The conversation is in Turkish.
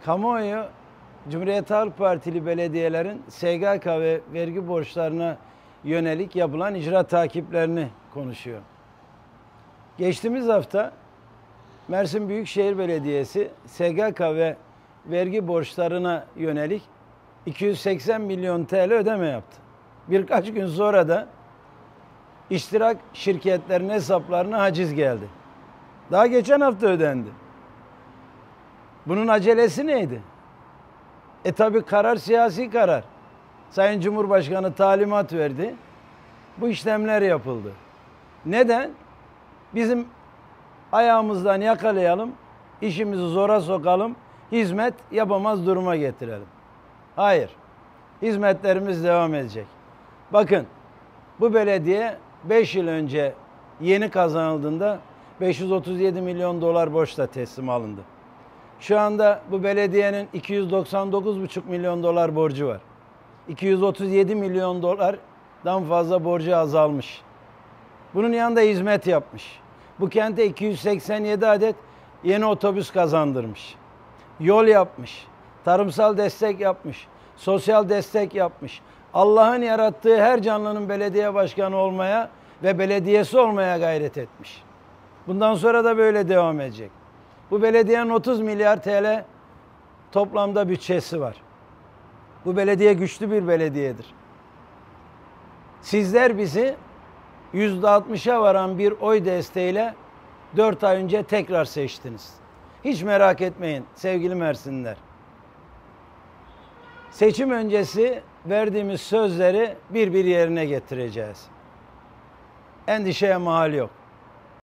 Kamuoyu, Cumhuriyet Halk Partili belediyelerin SGK ve vergi borçlarına yönelik yapılan icra takiplerini konuşuyor. Geçtiğimiz hafta Mersin Büyükşehir Belediyesi SGK ve vergi borçlarına yönelik 280 milyon TL ödeme yaptı. Birkaç gün sonra da iştirak şirketlerinin hesaplarına haciz geldi. Daha geçen hafta ödendi. Bunun acelesi neydi? Tabi karar siyasi karar. Sayın Cumhurbaşkanı talimat verdi. Bu işlemler yapıldı. Neden? Bizim ayağımızdan yakalayalım, işimizi zora sokalım, hizmet yapamaz duruma getirelim. Hayır. Hizmetlerimiz devam edecek. Bakın, bu belediye 5 yıl önce yeni kazanıldığında 537 milyon dolar borçla teslim alındı. Şu anda bu belediyenin 299,5 milyon dolar borcu var. 237 milyon dolardan fazla borcu azalmış. Bunun yanında hizmet yapmış. Bu kente 287 adet yeni otobüs kazandırmış. Yol yapmış. Tarımsal destek yapmış. Sosyal destek yapmış. Allah'ın yarattığı her canlının belediye başkanı olmaya ve belediyesi olmaya gayret etmiş. Bundan sonra da böyle devam edecek. Bu belediyenin 30 milyar TL toplamda bütçesi var. Bu belediye güçlü bir belediyedir. Sizler bizi %60'a varan bir oy desteğiyle 4 ay önce tekrar seçtiniz. Hiç merak etmeyin sevgili Mersinliler. Seçim öncesi verdiğimiz sözleri bir yerine getireceğiz. Endişeye mahal yok.